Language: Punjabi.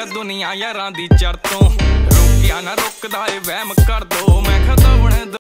ਆ ਦੁਨੀਆ ਯਾਰਾਂ ਦੀ ਚਰਤੋਂ। ਰੋਕਿਆ ਨਾ ਰੁਕਦਾ ਏ ਵਹਿਮ ਕਰ ਦੋ, ਮੈਂ ਖਤਵਣ